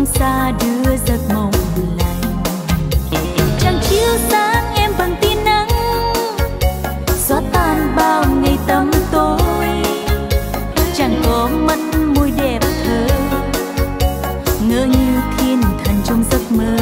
sông xa đưa giấc mộng lành. Trăng chiếu sáng em bằng tia nắng, xóa tan bao ngày tăm tối. Chẳng có mắt môi đẹp thơ, ngỡ như thiên thần trong giấc mơ.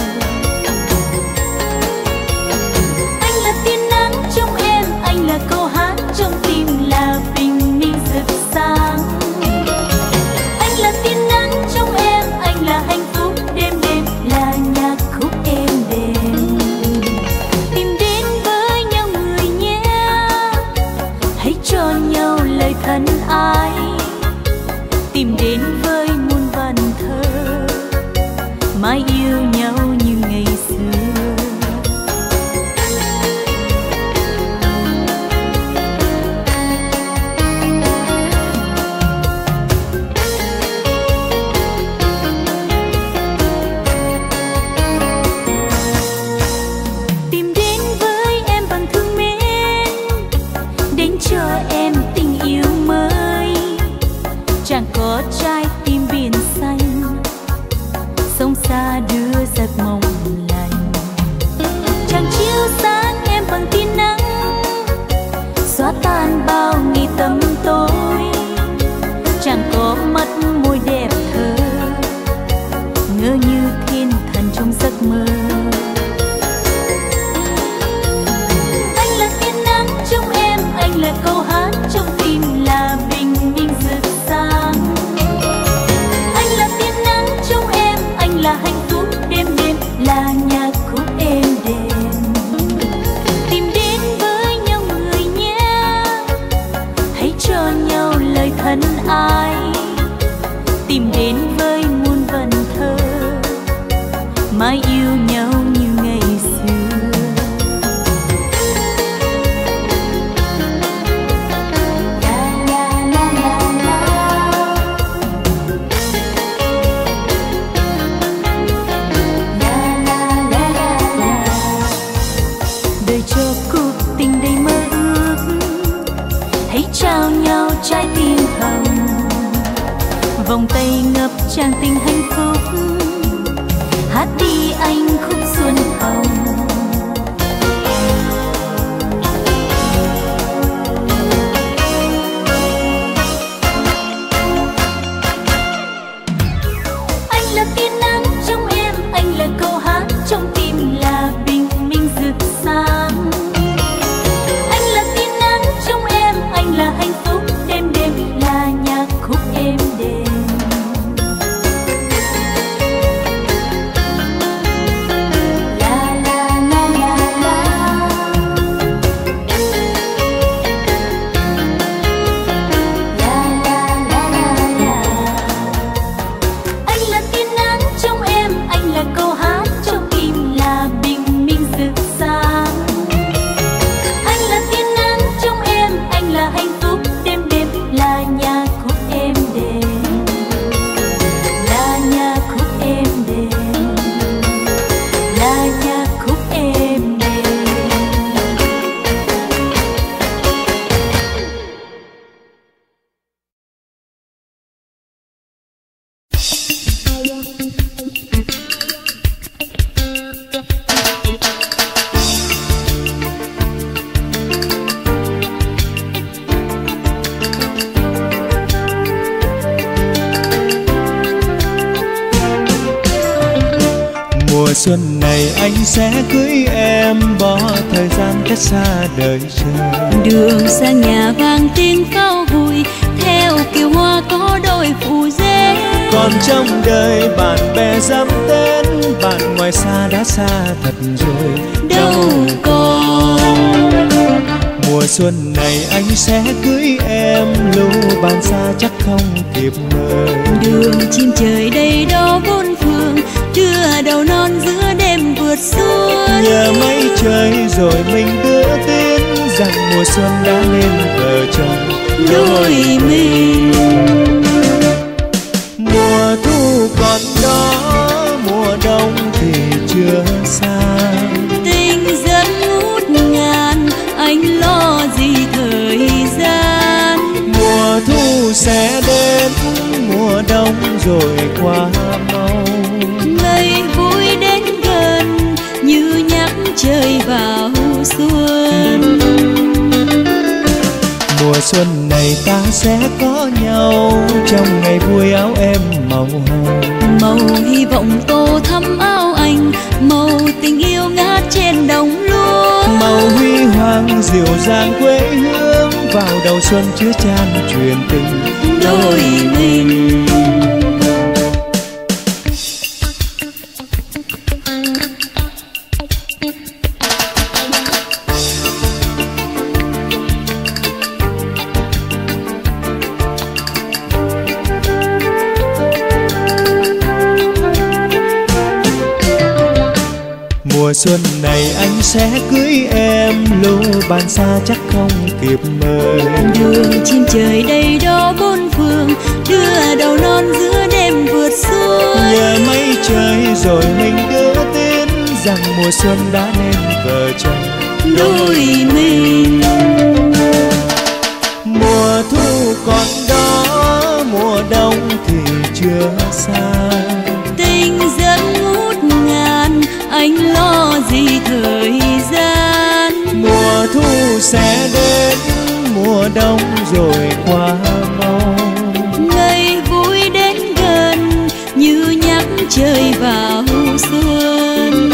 Anh là tia nắng trong em, anh là câu hát trong tim, là bình minh rực sáng. Anh là tia nắng trong em, anh là hạnh phúc đêm đêm, là nhạc khúc êm đềm. Tìm đến với nhau người nhé, hãy cho nhau lời thân ái. Tìm đến với muôn vần thơ, mãi yêu nhau như ngày xưa. Tìm đến với em bằng thương mến, đến cho em tình yêu mới. Chẳng có trái tim biển xanh, sông xa đưa giấc mộng lành. Chẳng chiếu sáng em bằng tia nắng, xóa tan bao ngày tăm tối. Chẳng có mắt môi đẹp thơ, ngỡ như thiên thần trong giấc mơ. Anh là tia nắng trong em, anh là câu hát trong tim, là bình minh rực sáng. Anh là tia nắng trong em, anh là hạnh phúc đêm đêm, là nhạc khúc êm đềm. Tìm đến với nhau người nhé, hãy cho nhau lời thân ái. Tìm đến với muôn vần thơ, mãi yêu nhau như ngày xưa. Đời cho cuộc tình đầy mơ ước, hãy trao nhau trái tim hồng. Vòng tay ngập tràn tình hạnh phúc, hát đi anh khúc xuân hồng. Anh là tia nắng trong em, anh là câu hát trong tim, là bình minh rực sáng. Anh là tia nắng trong em, anh là hạnh phúc đêm đêm, là nhạc khúc êm đềm. Mùa xuân này anh sẽ cưới em, bỏ thời gian cách xa đời chờ. Đường xa nhà vang tiếng pháo vui, theo kiều hoa có đôi phù dê. Còn trong đời bạn bè dám tên, bạn ngoài xa đã xa thật rồi Đâu còn. Mùa xuân này anh sẽ cưới em, lưu bàn xa chắc không kịp mời. Đường chim trời đầy đó bốn phương, đưa đầu non giữa đêm vượt xuân. Nhờ mây trời rồi mình đưa tin rằng mùa xuân đã nên vợ chồng đôi mình. Mùa thu còn đó, mùa đông thì chưa xa. Tình rất ngút ngàn, anh lo gì thời gian. Mùa thu sẽ đến, mùa đông rồi qua mau. xuân này ta sẽ có nhau, trong ngày vui áo em màu hồng. Màu hy vọng tô thắm áo anh, màu tình yêu ngát trên đồng lúa. Màu huy hoàng dịu dàng quê hương, vào đầu xuân chứa chan truyền tình đôi mình. Mùa xuân này anh sẽ cưới em, lô bàn xa chắc không kịp mời. Đường chim trời đầy đó bốn phương, đưa đầu non giữa đêm vượt xuôi. Nhờ mây trời rồi mình đưa tin rằng mùa xuân đã nên vợ chồng đôi mình. Mùa thu còn đó, mùa đông thì chưa xa. Tình dẫn ngút ngàn, anh lo gì thời gian. Mùa thu sẽ đến, mùa đông rồi qua mau. Ngày vui đến gần như nhắc trời vào xuân.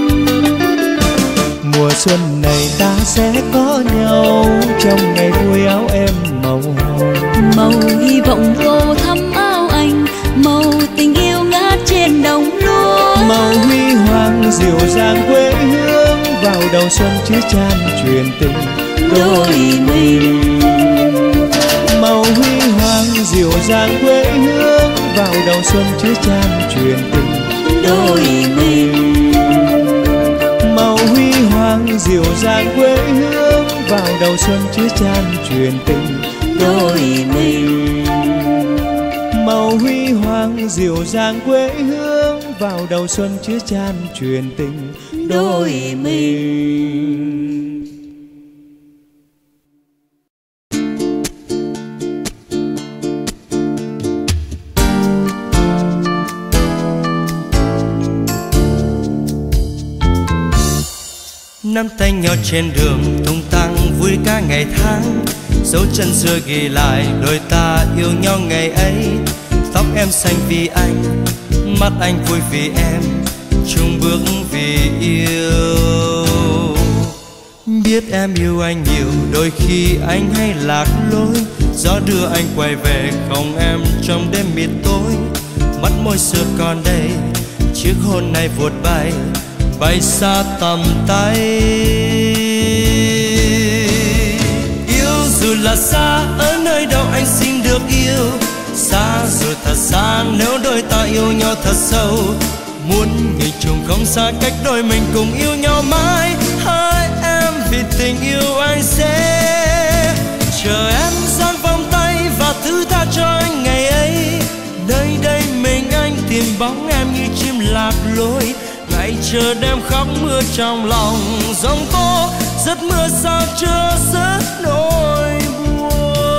Mùa xuân này ta sẽ có nhau, trong ngày vui áo em màu hồng. Màu hy vọng tô thắm áo anh, màu tình yêu ngát trên đồng lúa. Màu huy hoàng dịu dàng quê hương, vào đầu xuân chứa chan truyền tình đôi mình. Màu huy hoàng dịu dàng quê hương, vào đầu xuân chứa chan truyền tình đôi mình. Màu huy hoàng dịu dàng quê hương, vào đầu xuân chứa chan truyền tình đôi mình. Màu huy hoàng dịu dàng quê hương, vào đầu xuân chứa chan truyền tình đôi mình. Nắm tay nhau trên đường tung tăng vui ca ngày tháng, dấu chân xưa ghi lại đôi ta yêu nhau ngày ấy. Tóc em xanh vì anh, mắt anh vui vì em, chung bước vì yêu. Biết em yêu anh nhiều, đôi khi anh hay lạc lối. Gió đưa anh quay về không em trong đêm mịt tối. Mắt môi xưa còn đây, chiếc hôn này vụt bay, bay xa tầm tay. Yêu dù là xa, ở nơi đâu anh xin được yêu. Xa dù thật xa, nếu đôi ta yêu nhau thật sâu. Muốn nghịch trùng không xa, cách đôi mình cùng yêu nhau mãi. Hai em vì tình yêu anh sẽ chờ em giang vòng tay và thứ tha cho anh ngày ấy. Nơi đây mình anh tìm bóng em như chim lạc lối. Ngày chờ đêm khóc mưa trong lòng giông tố, rất mưa sao chưa dứt nỗi buồn.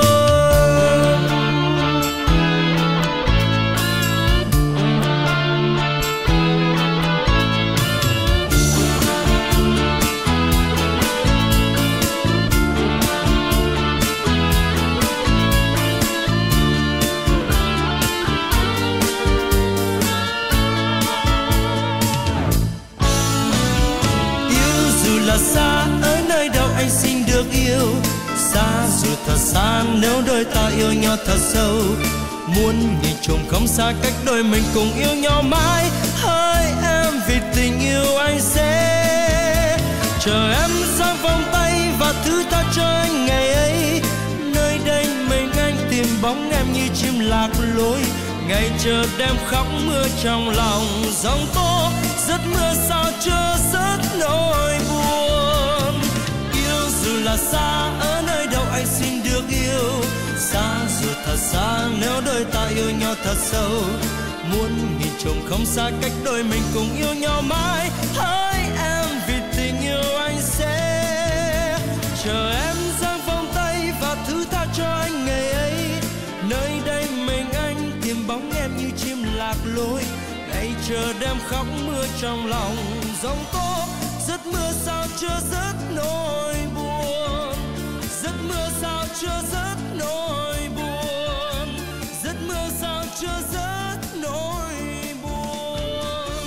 Xa ở nơi đâu anh xin được yêu. Xa dù thật xa, nếu đôi ta yêu nhau thật sâu. Muốn nhìn trùng không xa, cách đôi mình cùng yêu nhau mãi. Hỡi em vì tình yêu anh sẽ chờ em giang vòng tay và thứ tha cho anh ngày ấy. Nơi đây mình anh tìm bóng em như chim lạc lối. Ngày chờ đêm khóc mưa trong lòng giông tố, rất mưa sao chưa dứt nỗi buồn. Yêu dù là xa, ở nơi đâu anh xin được yêu. Xa dù thật xa, nếu đôi ta yêu nhau thật sâu. Muốn nghìn trùng không xa, cách đôi mình cùng yêu nhau mãi. Hỡi em vì tình yêu anh sẽ chờ em giang vòng tay và thứ tha cho anh ngày ấy. Nơi đây mình anh tìm bóng em như chim lạc lối. Ngày chờ đêm khóc mưa trong lòng giông tố, rất mưa sao chưa dứt nỗi buồn. Giấc mơ sao chưa dứt nỗi buồn, giấc mơ sao chưa dứt nỗi buồn.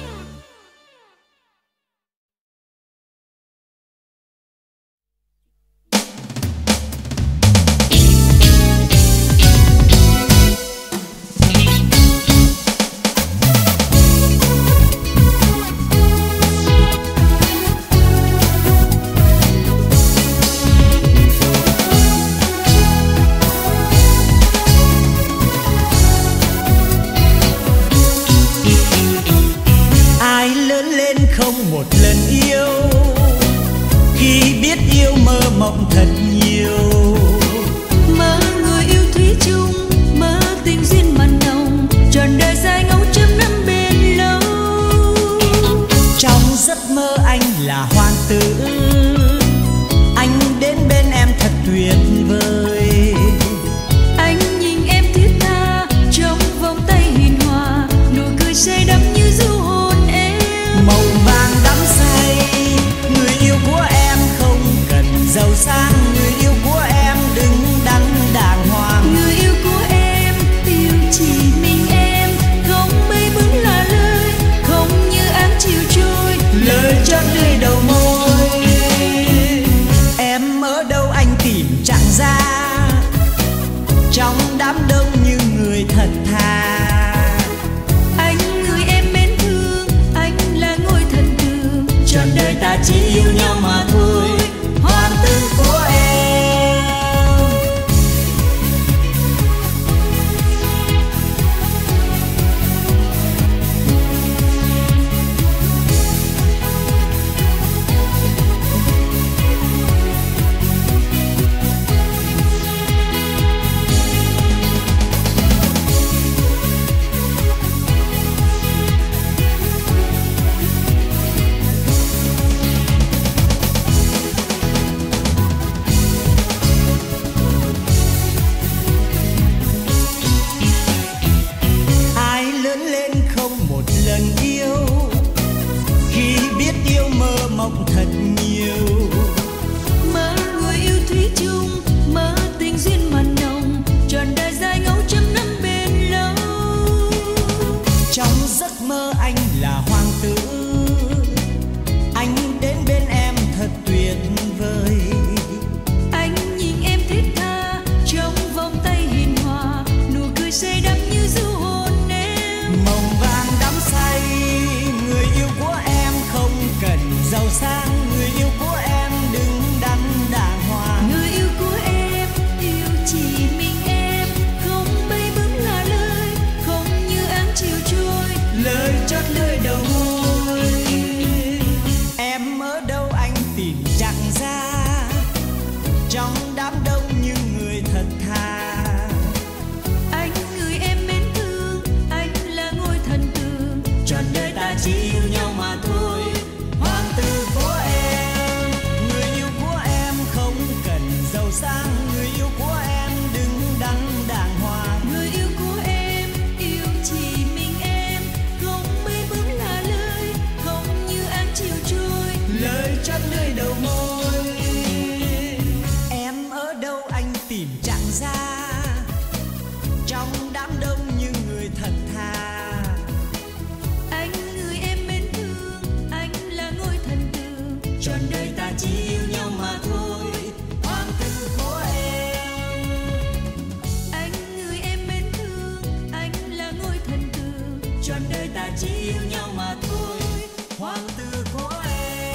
Không một lần yêu, khi biết yêu mơ mộng thật nhiều. Mơ người yêu thủy chung, mơ tình duyên mặn nồng, trọn đời dài ngóng trăm năm bền lâu. Trong giấc mơ anh là hoàng tử, anh đến bên em thật tuyệt vời. Anh nhìn em thiết tha trong vòng tay hiền hòa, nụ cười say đắm như du hồn em. Màu vàng đắm say, người yêu của em không cần giàu sang, người yêu của em đứng đắn đàng hoàng. Người yêu của em yêu chỉ mình em, không mây bướm là lời, không như áng chiều trôi, lời chót lưỡi đầu môi. Em ở đâu anh tìm chẳng ra, trong đám đông như người thật thà. Anh người em mến thương, anh là ngôi thần tượng, Trọn đời ta chỉ yêu nhau mà thôi, hoàng tử của em. Ai lớn lên không một lần yêu, khi biết yêu mơ mộng thật nhiều. mơ người yêu thủy chung, mơ tình duyên mặn nồng, trọn đời dài ngóng trăm năm bền lâu. Trong giấc mơ anh là hoàng tử, anh đến bên em thật tuyệt vời. Anh nhìn em thiết tha trong vòng tay hiền hòa, nụ cười say đắm như du hồn em. Mộng vàng đắm say, người yêu của em không cần giàu sang, người yêu của em đứng đắn đàng hoàng. Người yêu của em yêu chỉ mình em, không mây bướm là lời, không như áng chiều trôi, Lời chót lưỡi đầu môi. Em ở đâu anh tìm chẳng ra, trong đám đông như người thật thà. anh người em mến thương, anh là ngôi thần tượng, Trọn đời ta chỉ yêu nhau mà thôi, hoàng tử của em. Người yêu của em không cần giàu sang, người yêu của em đứng đắn đàng hoàng. người yêu của em yêu chỉ mình em, không mây bướm là lời, không như áng chiều trôi, Lời chót lưỡi đầu môi. Em ở đâu anh tìm chẳng ra, trong đám đông như người thật thà. anh người em mến thương, anh là ngôi thần tượng, Trọn đời ta chỉ yêu nhau mà thôi, hoàng tử của em. anh người em mến thương, anh là ngôi thần tượng, Trọn đời ta chỉ yêu nhau mà thôi, hoàng tử của em.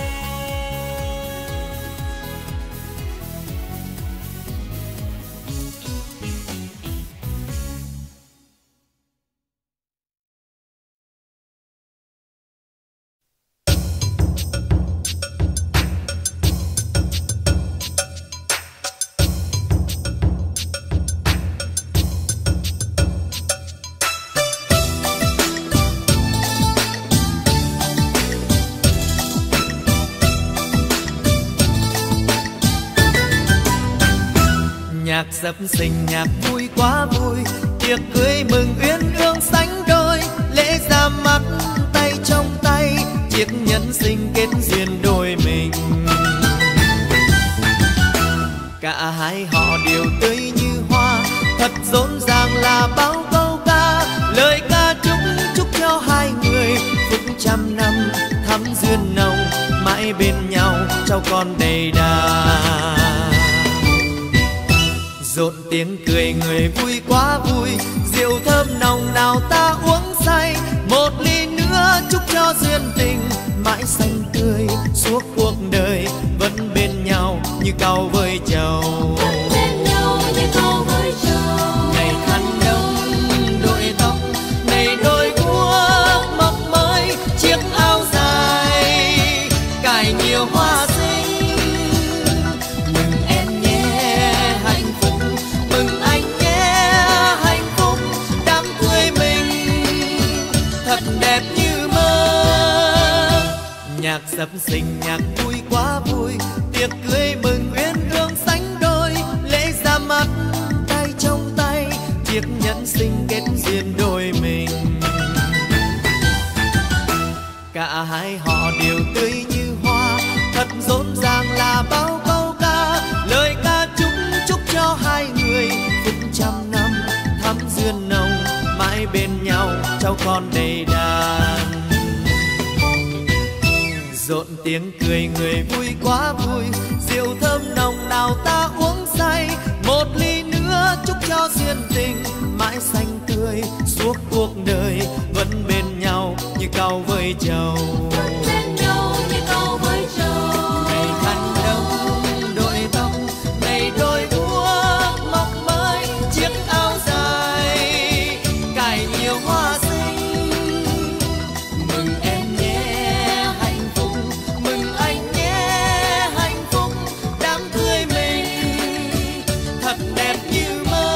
Nhạc dập dình nhạc vui quá vui, tiệc cưới mừng uyên ương sánh đôi, lễ ra mắt tay trong tay, chiếc nhẫn sinh kết duyên đôi mình. Cả hai họ đều tươi như hoa, thật rộn ràng là bao câu ca. Lời ca chúc cho hai người phúc trăm năm thắm duyên nồng, mãi bên nhau cháu con đầy đà. Rộn tiếng cười người vui quá vui, rượu thơm nồng nào ta uống say. Một ly nữa chúc cho duyên tình mãi xanh tươi suốt cuộc đời, vẫn bên nhau như cau với trầu. Ngày khăn đông đội tóc, ngày đôi guốc mọc mới chiếc áo dài cài nhiều hoa xinh. Mừng em nhé hạnh phúc, mừng anh nhé hạnh phúc, đám cưới mình thật đẹp như mơ. Nhạc sập sình nhạc vui quá vui, tiệc cưới mừng uyên ương sánh đôi. Lễ ra mắt tay trong tay, chiếc nhẫn sinh kết duyên đôi mình. Cả hai họ đều tươi như hoa, thật rộn ràng là bao câu ca. Lời ca chúc cho hai người phúc trăm năm thắm duyên nồng, mãi bên nhau cháu con đầy đàn. Rộn tiếng cười người vui quá vui, rượu thơm nồng nào ta uống say. Một ly nữa chúc cho duyên tình mãi xanh tươi suốt cuộc đời, vẫn bên nhau như cau với trầu. Ngày khăn đông đội tóc, ngày đôi guốc mọc mới chiếc áo dài cài nhiều hoa xinh. Mừng em nhé hạnh phúc, mừng anh nhé hạnh phúc, đám cưới mình thật đẹp như mơ.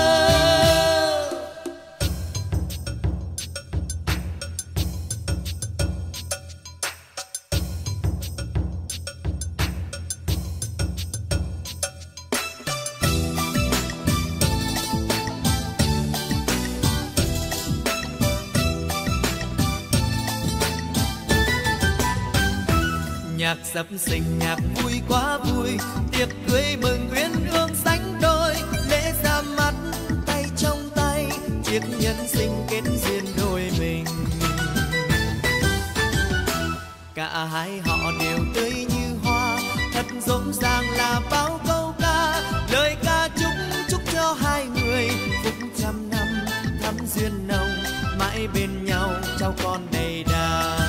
Nhạc sập sình nhạc vui quá vui, tiệc cưới mừng uyên ương sánh đôi. Lễ ra mắt tay trong tay, chiếc nhẫn sinh kết duyên đôi mình. Cả hai họ đều tươi như hoa, thật rộn ràng là bao câu ca. Lời ca chúc cho hai người phúc trăm năm thắm duyên nồng, mãi bên nhau cháu con đầy đàn.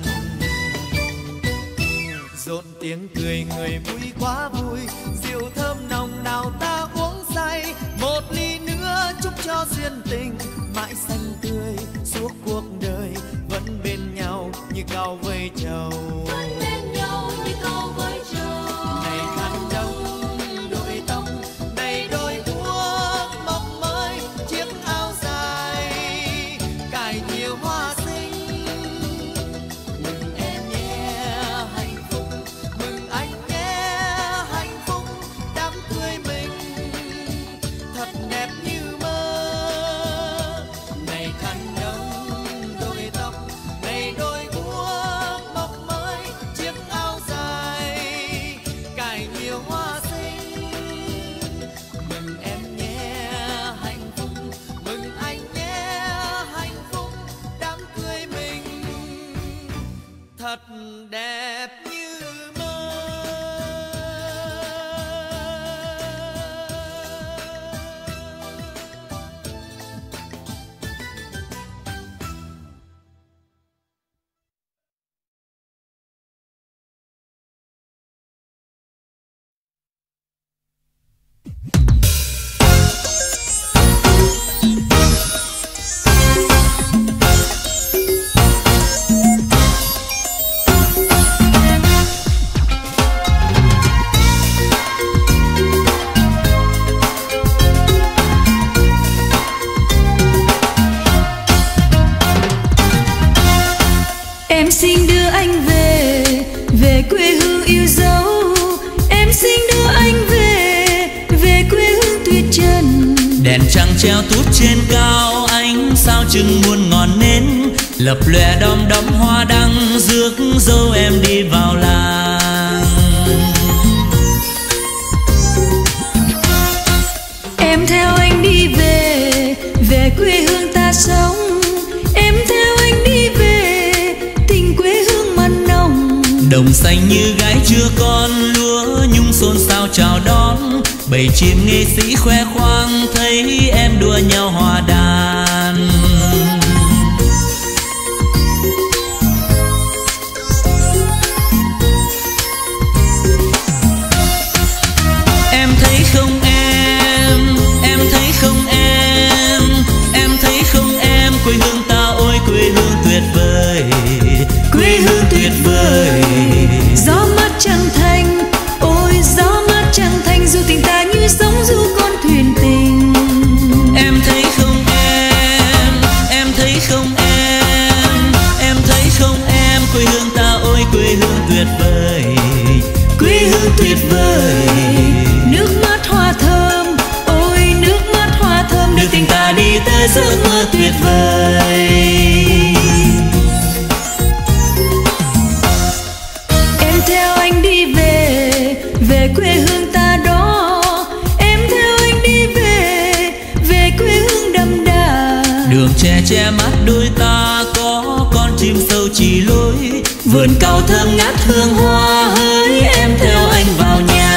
Rộn tiếng cười người vui quá vui, rượu thơm nồng nào ta uống say. Một ly nữa chúc cho duyên tình mãi xanh tươi suốt cuộc đời, vẫn bên nhau như cau với trầu. Ngày khăn đông đội tóc, ngày đôi guốc mọc mới chiếc áo dài cài nhiều hoa xinh. Mừng em nhé hạnh phúc, mừng anh nhé hạnh phúc, đám cưới mình thật đẹp như mơ. Ngày khăn đông đội tóc, ngày đôi guốc mọc mới chiếc áo dài cài nhiều hoa xinh. Mừng em nhé hạnh phúc, mừng anh nhé hạnh phúc, đám cưới mình thật đẹp như mơ. Em xin đưa anh về, về quê hương yêu dấu. Em xin đưa anh về, về quê hương tuyệt trần. Đèn trăng treo tút trên cao, ánh sao chừng muôn ngọn nến, lập lòe đom đóm hoa đăng, rước dâu em đi vào làng. Em theo anh đi về, về quê hương ta sống. Em theo anh đi về, tình quê hương mặn nồng. Đồng xanh như gái chưa con, lúa nhung xôn xao chào đón. Bầy chim nghệ sĩ khoe khoang, thấy em đua nhau hòa đàn. Em thấy không em, em thấy không em, em thấy không em, quê hương ta ôi quê hương tuyệt vời, quê hương tuyệt vời. Gió mát trăng thanh, ôi gió mát trăng thanh, dù tình ta như sóng du con thuyền tình. Em thấy không em, em thấy không em, em thấy không em, quê hương ta ôi quê hương tuyệt vời, quê hương tuyệt vời. Nước mắt hoa thơm, ôi nước mắt hoa thơm, Đưa tình ta đi tới giấc mơ tuyệt vời. Em theo anh đi về, về quê hương ta đó. Em theo anh đi về, về quê hương đậm đà. Đường tre che mắt đôi ta, có con chim sâu chỉ lối. Vườn cau thơm ngát hương hoa, hỡi em theo anh vào nhà.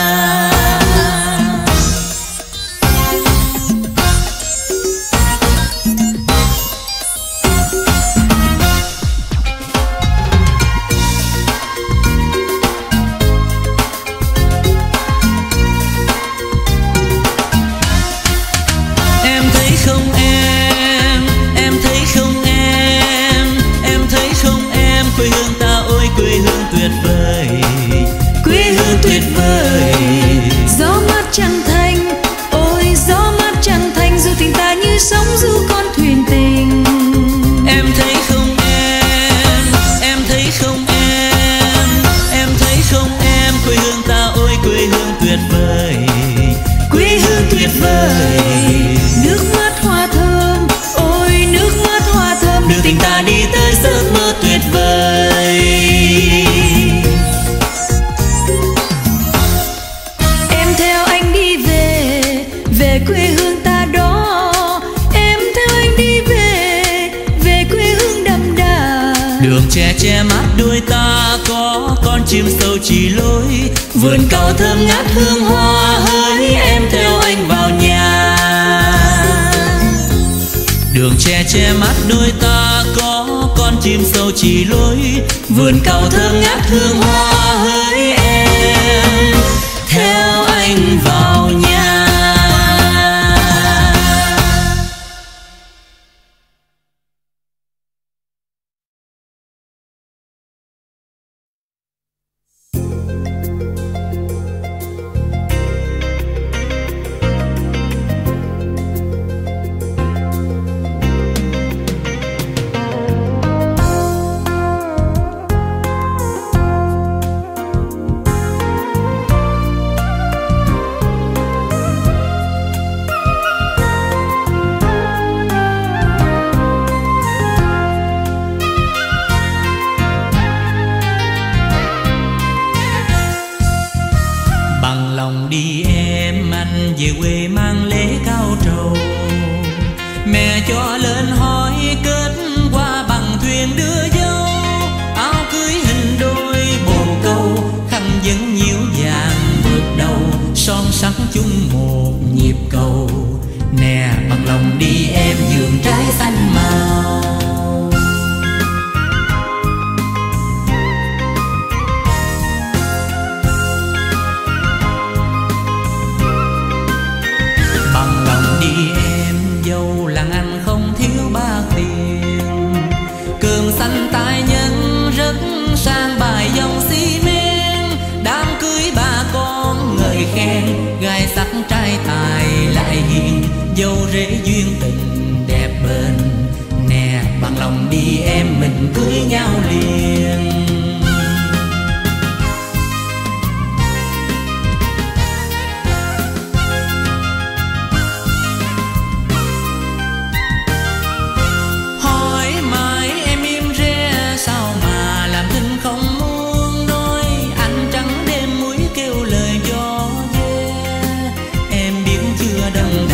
Em thấy không em, em thấy không em, em thấy không em, quê hương ta ôi quê hương tuyệt vời, quê hương tuyệt vời. Gió mát trăng thanh, ôi gió mát trăng thanh, dù tình ta như sóng du con thuyền tình. Em thấy không em thấy không em thấy không em, quê hương ta ôi quê hương tuyệt vời, quê hương tuyệt vời. Nước mắt hoa thơm, ôi nước mắt hoa thơm, Đưa tình ta đi tới giấc mơ tuyệt vời. Em theo anh đi về, về quê hương ta đó. Em theo anh đi về, về quê hương đậm đà. Đường tre che mắt đôi ta, có con chim sâu chỉ lối. Vườn cau thơm ngát hương hoa, hỡi em theo anh vào nhà. Đường tre che mắt đôi ta, có con chim sâu chỉ lối. Vườn cau thơm ngát hương hoa, hỡi em theo anh vào nhà. Bằng lòng đi em, anh về quê mang lễ cao trầu. Mẹ cho lên hỏi kết qua bằng thuyền đưa dâu. Áo cưới hình đôi bồ câu, khăn vấn nhiễu vàng vượt đầu. Son sắc chung một nhịp cầu. Nè bằng lòng đi em vườn trái xanh màu. Bằng lòng đi em, dâu làng anh không thiếu bạc tiền. Cơm xanh tài nhân rất sang bài dòng xi men. Đám cưới ba con ngợi khen, gai sắc trai tài lại hiền. Dâu rể duyên tình đẹp bền. Nè bằng lòng đi em, mình cưới nhau liền. Hỏi mãi em im re, sao mà làm thinh không muốn nói. Anh trắng đêm muối kêu lời gió ve. Em biết chưa đâm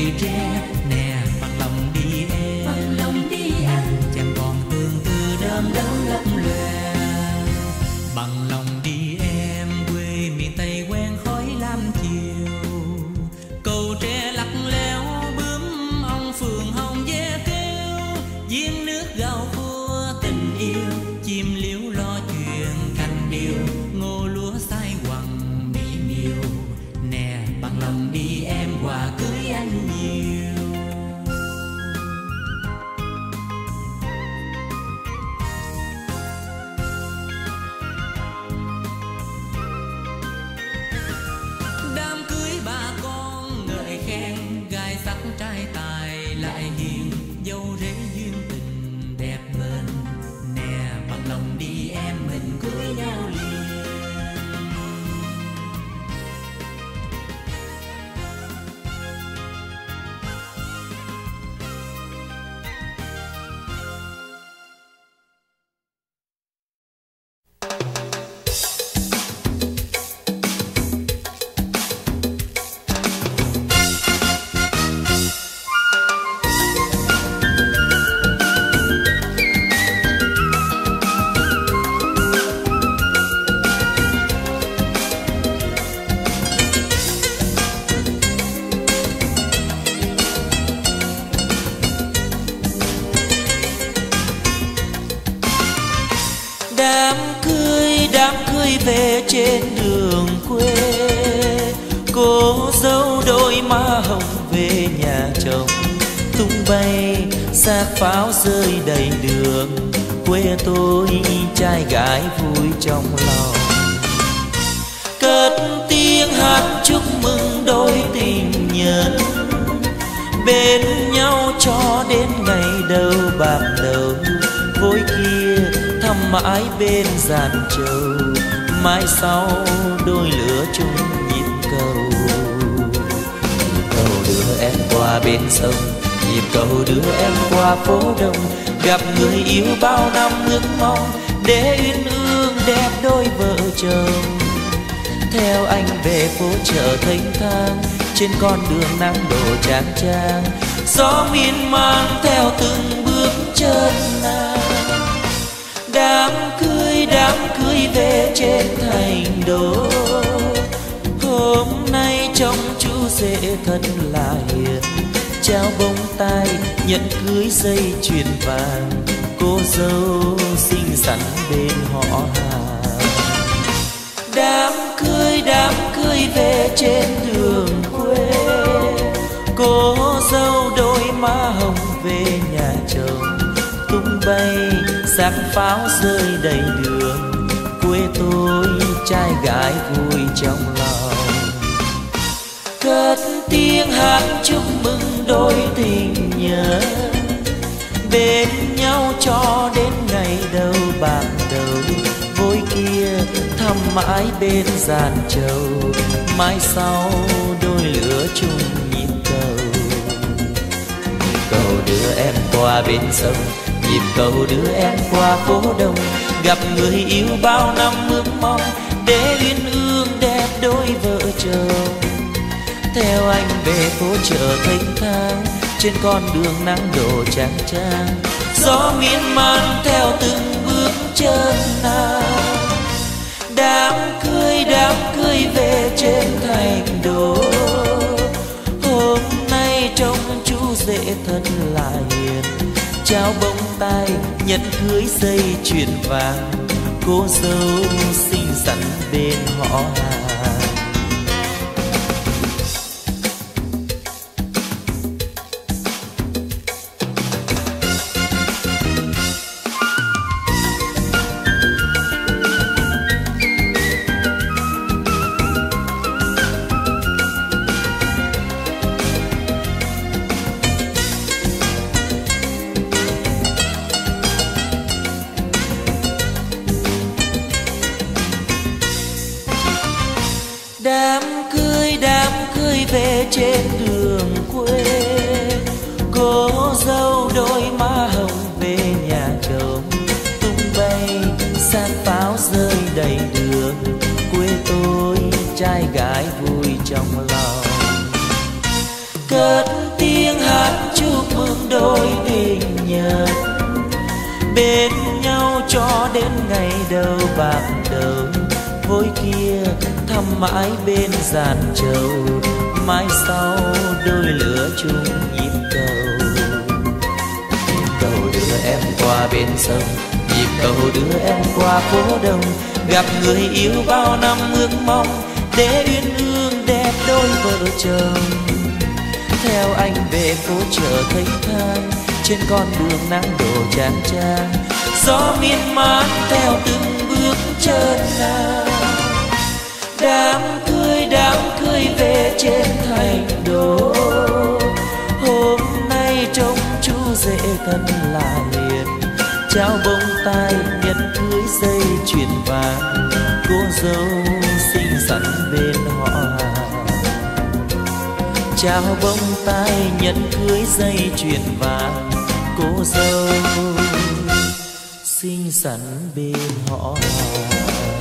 tuổi trẻ nè, bằng lòng đi em, bằng lòng đi em, chẳng còn tương tư đơm đâu lấp lóe. Bằng lòng đi em, quê miền Tây quen khói lam chiều, cầu tre lắc léo bướm ong phượng hồng ve kêu, giếng nước gạo khua tình yêu, chim liễu lo chuyện cành điêu, ngô lúa sai quằng mỹ miều, nè bằng lòng đi em, quà cưới anh nhiều. Đám cưới bà con ngợi khen, gai sắc trai tài lại hiền, dâu rể duyên tình đẹp bền, nè bằng lòng đi em, mình cưới nhau liền. Đám cưới về trên đường quê, cô dâu đôi má hồng về nhà chồng, tung bay xác pháo rơi đầy đường, quê tôi trai gái vui trong lòng. Cất tiếng hát chúc mừng đôi tình nhân, bên nhau cho đến ngày đầu bạc đầu, vối kia thăm mãi bên giàn trầu, mai sau đôi lứa chung nhịp cầu. Cầu đưa em qua bên sông, nhịp cầu đưa em qua phố đông, gặp người yêu bao năm ước mong, để uyên ương đẹp đôi vợ chồng. Theo anh về phố chợ thênh thang, trên con đường nắng đổ chang chang, gió miên man theo từng bước chân nàng. Đám cưới về trên thành đô, hôm nay trông chú rể thật là hiền, trao bông tai nhận cưới dây chuyền vàng, cô dâu xinh xắn bên họ hàng. Đám cưới về trên đường quê, cô dâu đôi má hồng về nhà chồng, tung bay xác pháo rơi đầy đường, quê tôi trai gái vui trong lòng. Cất tiếng hát chúc mừng đôi tình nhân, bên nhau cho đến ngày đầu bạc đầu, vối kia thăm mãi bên giàn trầu, mai sau đôi lứa chung nhịp cầu. Cầu đưa em qua bên sông, nhịp cầu đưa em qua phố đông, gặp người yêu bao năm ước mong, để uyên ương đẹp đôi vợ chồng. Theo anh về phố chợ thênh thang, trên con đường nắng đổ chang chang, gió miên man theo từng bước chân nàng. Đám cưới về trên thành đô, hôm nay trông chú rể thật là hiền, trao bông tai nhận cưới dây chuyền vàng, cô dâu xinh xắn bên họ hàng. Đám cưới về trên đường quê, cô dâu đôi má hồng về nhà chồng, tung bay xác pháo rơi đầy đường, quê tôi trai gái vui trong lòng. Cất chúc mừng đôi tình nhân bên nhau cho đến ngày đầu bạc đầu. Vối kia thăm mãi bên giàn trầu, mai sau đôi lửa chung nhịp cầu. Nhịp cầu đưa em qua bên sông, nhịp cầu đưa em qua phố đông. Gặp người yêu bao năm ước mong, để uyên ương đẹp đôi vợ chồng. Theo anh về phố chợ thênh thang, trên con đường nắng đổ chang chang. Gió miên man theo từng bước chân nào. Đám cưới về trên thành đô. Hôm nay trông chú rể thân là liền, trao bông tai nhẫn cưới dây chuyền vàng. Cô dâu xinh xắn bên họ hàng, trao bông tai nhẫn cưới dây chuyền vàng. Cô dâu xinh xắn bên họ hàng.